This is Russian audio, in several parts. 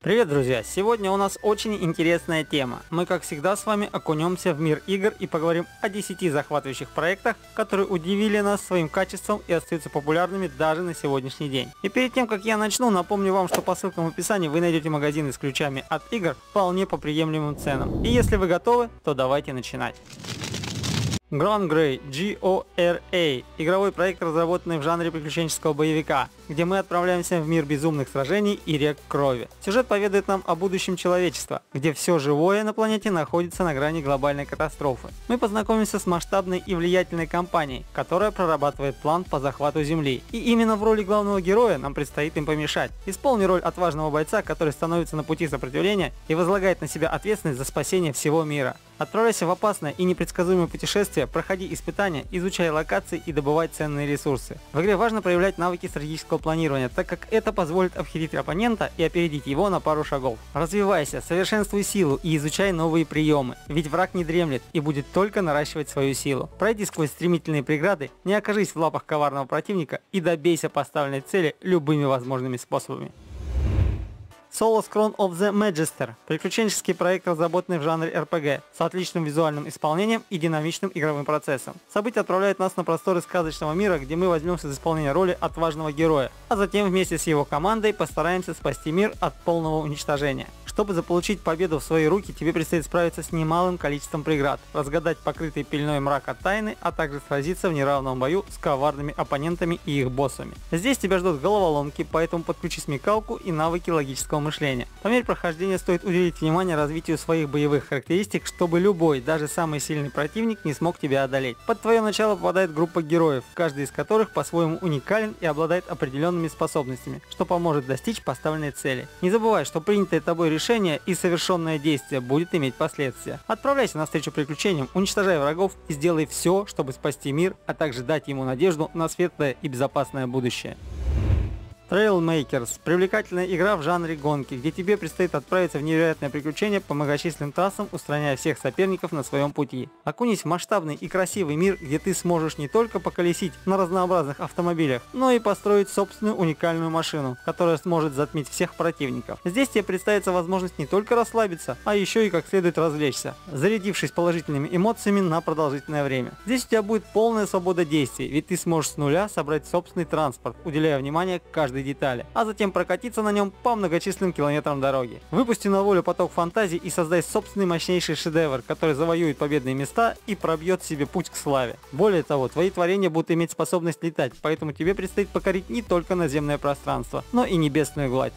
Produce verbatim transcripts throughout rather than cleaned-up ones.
Привет, друзья! Сегодня у нас очень интересная тема. Мы, как всегда, с вами окунемся в мир игр и поговорим о десяти захватывающих проектах, которые удивили нас своим качеством и остаются популярными даже на сегодняшний день. И перед тем, как я начну, напомню вам, что по ссылкам в описании вы найдете магазины с ключами от игр вполне по приемлемым ценам. И если вы готовы, то давайте начинать. Gone Grey джи о эр эй – игровой проект, разработанный в жанре приключенческого боевика, где мы отправляемся в мир безумных сражений и рек крови. Сюжет поведает нам о будущем человечества, где все живое на планете находится на грани глобальной катастрофы. Мы познакомимся с масштабной и влиятельной компанией, которая прорабатывает план по захвату Земли. И именно в роли главного героя нам предстоит им помешать. Исполни роль отважного бойца, который становится на пути сопротивления и возлагает на себя ответственность за спасение всего мира. Отправляйся в опасное и непредсказуемое путешествие, проходи испытания, изучай локации и добывай ценные ресурсы. В игре важно проявлять навыки стратегического планирования, так как это позволит обхитрить оппонента и опередить его на пару шагов. Развивайся, совершенствуй силу и изучай новые приемы, ведь враг не дремлет и будет только наращивать свою силу. Пройди сквозь стремительные преграды, не окажись в лапах коварного противника и добейся поставленной цели любыми возможными способами. Solos Crown of the Magister – приключенческий проект, разработанный в жанре эр пи джи, с отличным визуальным исполнением и динамичным игровым процессом. События отправляют нас на просторы сказочного мира, где мы возьмемся за исполнение роли отважного героя, а затем вместе с его командой постараемся спасти мир от полного уничтожения. Чтобы заполучить победу в свои руки, тебе предстоит справиться с немалым количеством преград, разгадать покрытый пеленой мрака тайны, а также сразиться в неравном бою с коварными оппонентами и их боссами. Здесь тебя ждут головоломки, поэтому подключи смекалку и навыки логического мышления. По мере прохождения стоит уделить внимание развитию своих боевых характеристик, чтобы любой, даже самый сильный противник не смог тебя одолеть. Под твое начало попадает группа героев, каждый из которых по-своему уникален и обладает определенными способностями, что поможет достичь поставленной цели. Не забывай, что принятое тобой решение и совершенное действие будет иметь последствия. Отправляйся навстречу приключениям, уничтожай врагов и сделай все, чтобы спасти мир, а также дать ему надежду на светлое и безопасное будущее. Trailmakers – привлекательная игра в жанре гонки, где тебе предстоит отправиться в невероятное приключение по многочисленным трассам, устраняя всех соперников на своем пути. Окунись в масштабный и красивый мир, где ты сможешь не только поколесить на разнообразных автомобилях, но и построить собственную уникальную машину, которая сможет затмить всех противников. Здесь тебе представится возможность не только расслабиться, а еще и как следует развлечься, зарядившись положительными эмоциями на продолжительное время. Здесь у тебя будет полная свобода действий, ведь ты сможешь с нуля собрать собственный транспорт, уделяя внимание каждой детали, а затем прокатиться на нем по многочисленным километрам дороги. Выпусти на волю поток фантазий и создай собственный мощнейший шедевр, который завоюет победные места и пробьет себе путь к славе. Более того, твои творения будут иметь способность летать, поэтому тебе предстоит покорить не только наземное пространство, но и небесную гладь.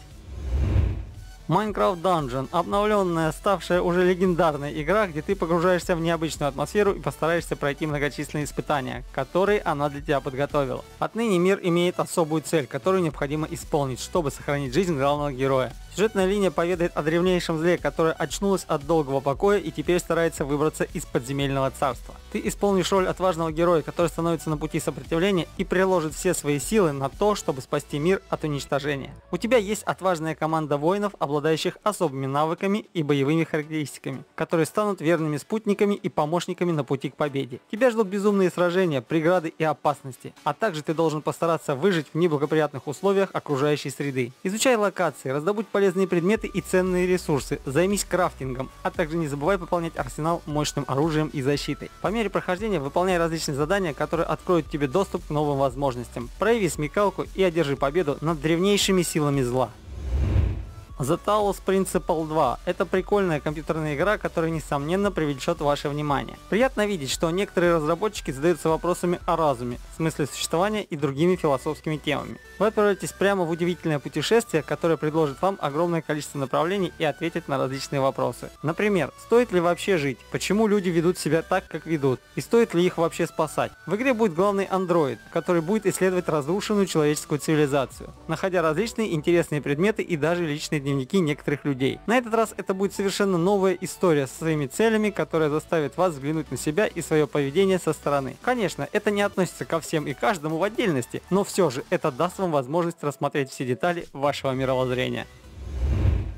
Minecraft Dungeon – обновленная, ставшая уже легендарной игра, где ты погружаешься в необычную атмосферу и постараешься пройти многочисленные испытания, которые она для тебя подготовила. Отныне мир имеет особую цель, которую необходимо исполнить, чтобы сохранить жизнь главного героя. Сюжетная линия поведает о древнейшем зле, которое очнулось от долгого покоя и теперь старается выбраться из подземельного царства. Ты исполнишь роль отважного героя, который становится на пути сопротивления и приложит все свои силы на то, чтобы спасти мир от уничтожения. У тебя есть отважная команда воинов, обладающих особыми навыками и боевыми характеристиками, которые станут верными спутниками и помощниками на пути к победе. Тебя ждут безумные сражения, преграды и опасности, а также ты должен постараться выжить в неблагоприятных условиях окружающей среды. Изучай локации, раздобудь полезные предметы и ценные ресурсы, займись крафтингом, а также не забывай пополнять арсенал мощным оружием и защитой. По мере прохождения выполняй различные задания, которые откроют тебе доступ к новым возможностям. Прояви смекалку и одержи победу над древнейшими силами зла. The Talos Principle два – это прикольная компьютерная игра, которая несомненно привлечет ваше внимание. Приятно видеть, что некоторые разработчики задаются вопросами о разуме, смысле существования и другими философскими темами. Вы отправляетесь прямо в удивительное путешествие, которое предложит вам огромное количество направлений и ответит на различные вопросы. Например, стоит ли вообще жить, почему люди ведут себя так, как ведут, и стоит ли их вообще спасать. В игре будет главный андроид, который будет исследовать разрушенную человеческую цивилизацию, находя различные интересные предметы и даже личные дневники дневники некоторых людей. На этот раз это будет совершенно новая история со своими целями, которая заставит вас взглянуть на себя и свое поведение со стороны. Конечно, это не относится ко всем и каждому в отдельности, но все же это даст вам возможность рассмотреть все детали вашего мировоззрения.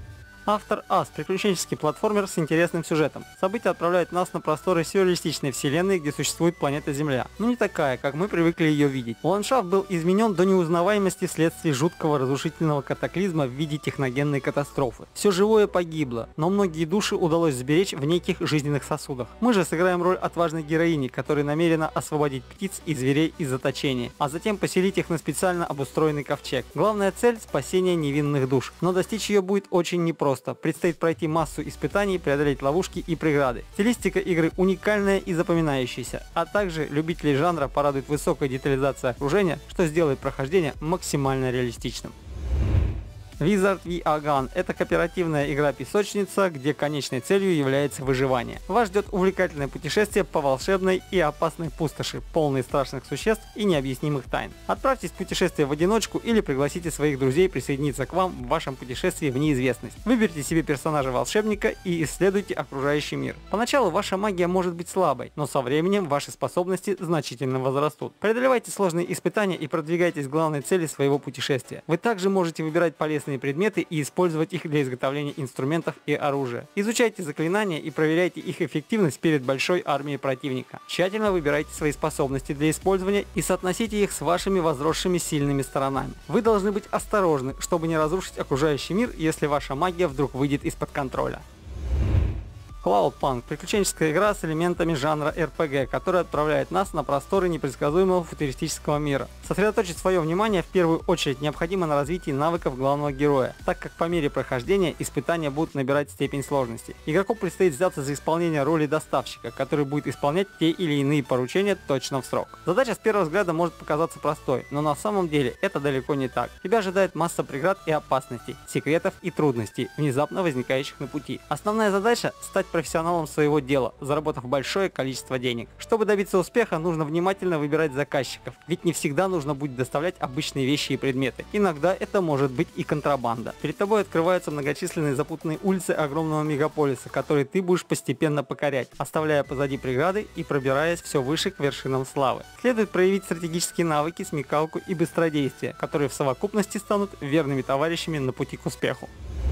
Автор Ас – приключенческий платформер с интересным сюжетом. События отправляют нас на просторы сюрреалистичной вселенной, где существует планета Земля, но не такая, как мы привыкли ее видеть. Ландшафт был изменен до неузнаваемости вследствие жуткого разрушительного катаклизма в виде техногенной катастрофы. Все живое погибло, но многие души удалось сберечь в неких жизненных сосудах. Мы же сыграем роль отважной героини, которая намерена освободить птиц и зверей из заточения, а затем поселить их на специально обустроенный ковчег. Главная цель – спасение невинных душ, но достичь ее будет очень непросто. Предстоит пройти массу испытаний, преодолеть ловушки и преграды. Стилистика игры уникальная и запоминающаяся, а также любителей жанра порадует высокая детализация окружения, что сделает прохождение максимально реалистичным. Wizard ви ар Gun – это кооперативная игра-песочница, где конечной целью является выживание. Вас ждет увлекательное путешествие по волшебной и опасной пустоши, полной страшных существ и необъяснимых тайн. Отправьтесь в путешествие в одиночку или пригласите своих друзей присоединиться к вам в вашем путешествии в неизвестность. Выберите себе персонажа-волшебника и исследуйте окружающий мир. Поначалу ваша магия может быть слабой, но со временем ваши способности значительно возрастут. Преодолевайте сложные испытания и продвигайтесь к главной цели своего путешествия. Вы также можете выбирать полезные предметы и использовать их для изготовления инструментов и оружия. Изучайте заклинания и проверяйте их эффективность перед большой армией противника. Тщательно выбирайте свои способности для использования и соотносите их с вашими возросшими сильными сторонами. Вы должны быть осторожны, чтобы не разрушить окружающий мир, если ваша магия вдруг выйдет из-под контроля. Cloudpunk – приключенческая игра с элементами жанра эр пи джи, которая отправляет нас на просторы непредсказуемого футуристического мира. Сосредоточить свое внимание в первую очередь необходимо на развитии навыков главного героя, так как по мере прохождения испытания будут набирать степень сложности. Игроку предстоит взяться за исполнение роли доставщика, который будет исполнять те или иные поручения точно в срок. Задача с первого взгляда может показаться простой, но на самом деле это далеко не так. Тебя ожидает масса преград и опасностей, секретов и трудностей, внезапно возникающих на пути. Основная задача – стать профессионалом своего дела, заработав большое количество денег. Чтобы добиться успеха, нужно внимательно выбирать заказчиков, ведь не всегда нужно будет доставлять обычные вещи и предметы. Иногда это может быть и контрабанда. Перед тобой открываются многочисленные запутанные улицы огромного мегаполиса, которые ты будешь постепенно покорять, оставляя позади преграды и пробираясь все выше к вершинам славы. Следует проявить стратегические навыки, смекалку и быстродействие, которые в совокупности станут верными товарищами на пути к успеху.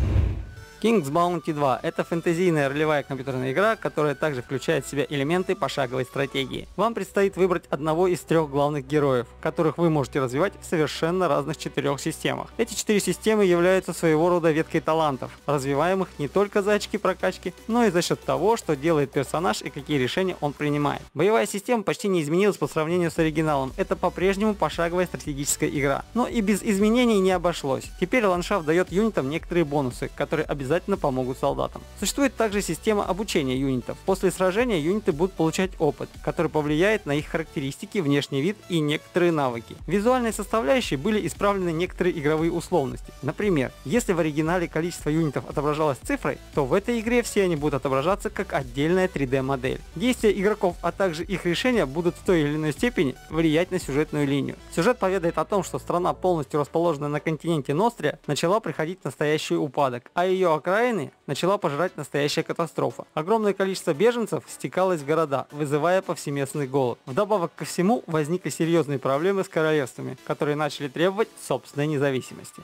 King's Bounty два – это фэнтезийная ролевая компьютерная игра, которая также включает в себя элементы пошаговой стратегии. Вам предстоит выбрать одного из трех главных героев, которых вы можете развивать в совершенно разных четырех системах. Эти четыре системы являются своего рода веткой талантов, развиваемых не только за очки прокачки, но и за счет того, что делает персонаж и какие решения он принимает. Боевая система почти не изменилась по сравнению с оригиналом, это по-прежнему пошаговая стратегическая игра. Но и без изменений не обошлось. Теперь ландшафт дает юнитам некоторые бонусы, которые обязательно обязательно помогут солдатам. Существует также система обучения юнитов. После сражения юниты будут получать опыт, который повлияет на их характеристики, внешний вид и некоторые навыки. В визуальной составляющей были исправлены некоторые игровые условности. Например, если в оригинале количество юнитов отображалось цифрой, то в этой игре все они будут отображаться как отдельная три дэ модель. Действия игроков, а также их решения будут в той или иной степени влиять на сюжетную линию. Сюжет поведает о том, что страна, полностью расположенная на континенте Нострия, начала приходить в настоящий упадок, а ее окраины начала пожирать настоящая катастрофа. Огромное количество беженцев стекалось в города, вызывая повсеместный голод. Вдобавок ко всему возникли серьезные проблемы с королевствами, которые начали требовать собственной независимости.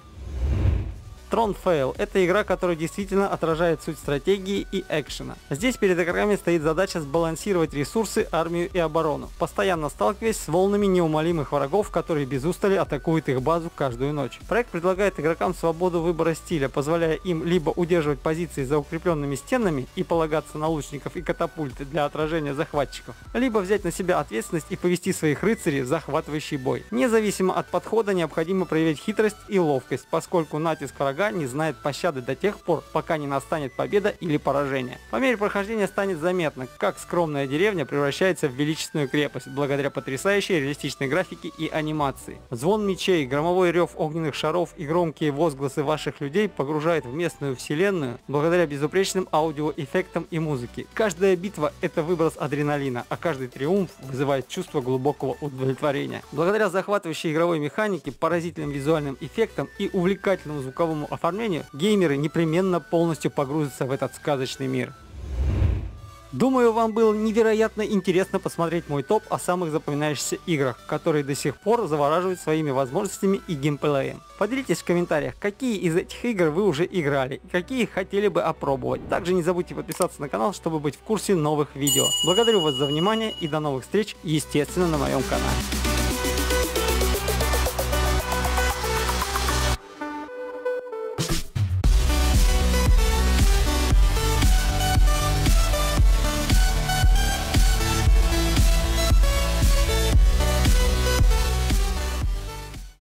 Thronefail – это игра, которая действительно отражает суть стратегии и экшена. Здесь перед игроками стоит задача сбалансировать ресурсы, армию и оборону, постоянно сталкиваясь с волнами неумолимых врагов, которые без устали атакуют их базу каждую ночь. Проект предлагает игрокам свободу выбора стиля, позволяя им либо удерживать позиции за укрепленными стенами и полагаться на лучников и катапульты для отражения захватчиков, либо взять на себя ответственность и повести своих рыцарей в захватывающий бой. Независимо от подхода необходимо проявить хитрость и ловкость, поскольку натиск врага не знает пощады до тех пор, пока не настанет победа или поражение. По мере прохождения станет заметно, как скромная деревня превращается в величественную крепость благодаря потрясающей реалистичной графике и анимации. Звон мечей, громовой рев огненных шаров и громкие возгласы ваших людей погружают в местную вселенную благодаря безупречным аудиоэффектам и музыке. Каждая битва – это выброс адреналина, а каждый триумф вызывает чувство глубокого удовлетворения. Благодаря захватывающей игровой механике, поразительным визуальным эффектам и увлекательному звуковому оформлению, геймеры непременно полностью погрузятся в этот сказочный мир. Думаю, вам было невероятно интересно посмотреть мой топ о самых запоминающихся играх, которые до сих пор завораживают своими возможностями и геймплеем. Поделитесь в комментариях, какие из этих игр вы уже играли и какие хотели бы опробовать. Также не забудьте подписаться на канал, чтобы быть в курсе новых видео. Благодарю вас за внимание и до новых встреч, естественно, на моем канале.